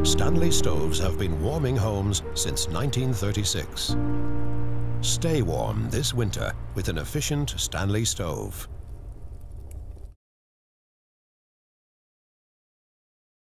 Stanley stoves have been warming homes since 1936. Stay warm this winter with an efficient Stanley stove.